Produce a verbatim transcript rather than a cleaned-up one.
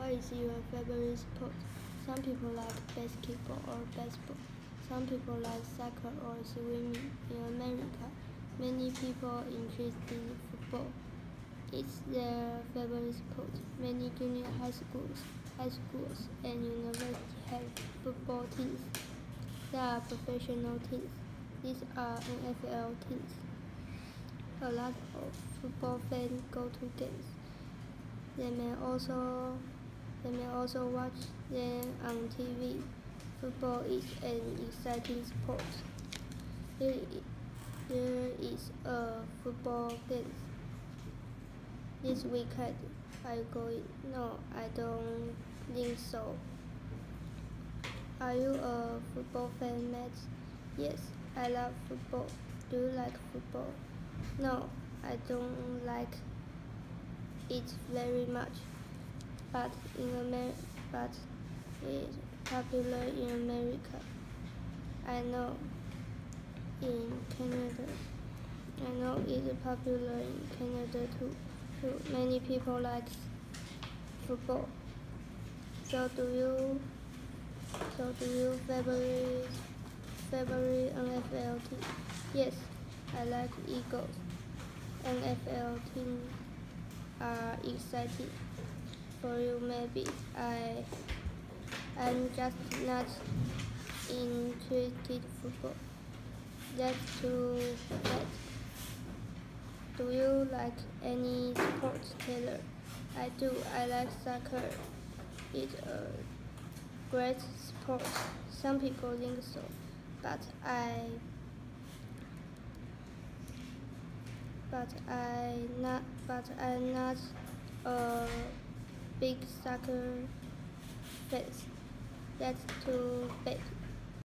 What is your favorite sport? Some people like basketball or baseball. Some people like soccer or swimming. In America, many people interested in football. It's their favorite sport. Many junior high schools, high schools and universities have football teams. There are professional teams. These are N F L teams. A lot of football fans go to games. They may also they may also watch them on T V. Football is an exciting sport. There, there is a football game this weekend. Are you going? No, I don't think so. Are you a football fan, Matt? Yes, I love football. Do you like football? No, I don't like it very much, but in Amer- but it's popular in America. I know in Canada. I know it's popular in Canada too. too. Many people like football. So do you? So do you favorite favorite N F L team? Yes, I like Eagles. N F L teams are exciting. For you, maybe I I'm just not interested in football. That's too bad. Do you like any sports, Taylor? I do. I like soccer. It's a great sport. Some people think so, but I but I not but I'm not a big soccer fan. That's too bad.